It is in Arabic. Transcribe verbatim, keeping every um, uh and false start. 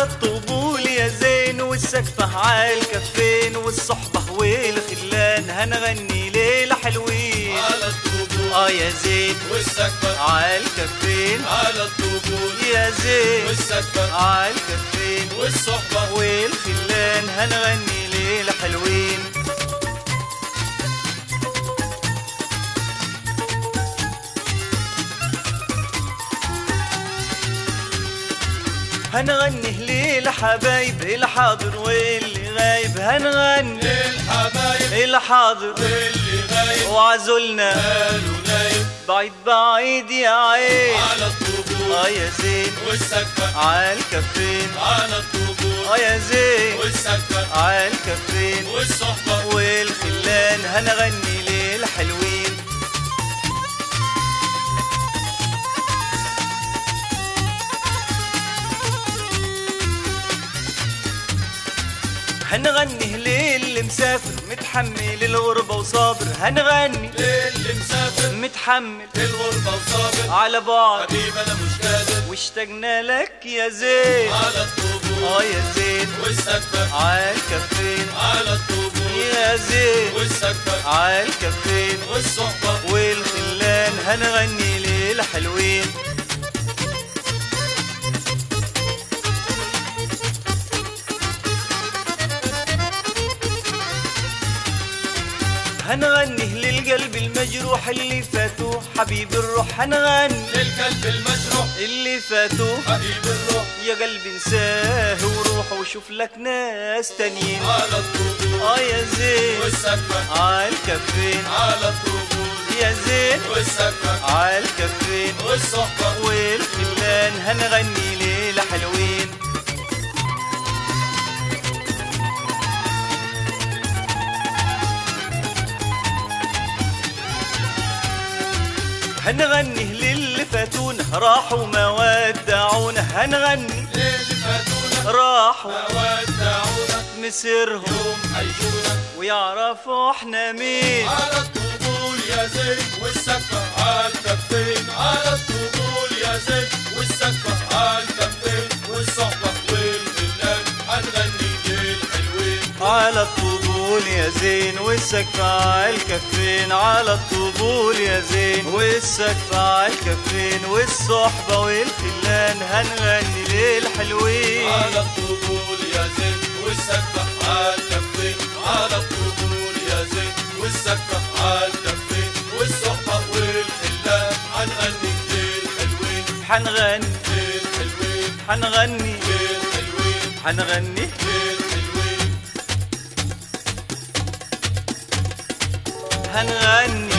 الطبول يا زين والسقفة عالكفين والصحبة والخلان هنغني ليلة حلوين على الطبول اه يا زين والسقفة عالكفين على الطبول يا زين والسقفة عالكفين والصحبة والخلان هنغني ليلة حلوين. هنغني ليلة حبايب الحاضر واللي غايب هنغني للحبايب الحاضر واللي غايب وعزولنا قالوا نايب بعيد بعيد يا عين على الطبول اه يا زين والسقفة عالكفين على الطبول اه يا زين والسقفة عالكفين والصحبة والخلان هنغني ليلة حلوين. هنغني للي مسافر متحمل الغربة وصابر هنغني للي مسافر متحمل الغربة وصابر على بعد حبيب انا مش قادر واشتقنا لك يا زين على الطبول اه يا زين والسقفة عالكفين على الطبول يا زين والسقفة عالكفين والصحبة والخلان هنغني ليلة حلوين. هنغني للقلب المجروح اللي فاتوه حبيب الروح هنغني للقلب المجروح اللي فاتوه حبيب الروح يا قلبي انساه وروح وشوف لك ناس تانيين على الطبول اه يا زين والسقفة عالكفين على الطبول يا زين والسقفة عالكفين والصحبة والخلان هنغني ليلة حلوين. هنغني للي فاتونا راحوا ما ودعونا هنغني للي فاتونا راحوا ودعونا مسيرهم يوم عيشونا ويعرفوا احنا مين على الطبول يا زين والسقفة عالكفين على الطبول يا زين والسقفة عالكفين والصحبة والخلان هنغني للحلوين على الطبول يا زين والسقف عالكفين على الطبول يا زين والسقف عالكفين والصحبة والخلان هنغني ليلة حلوين على الطبول يا زين والسقفة عالكفين على الطبول يا زين والسقفة عالكفين والصحبة والخلان هنغني للحلوين حنغني للحلوين حنغني للحلوين حنغني للحلوين هنغني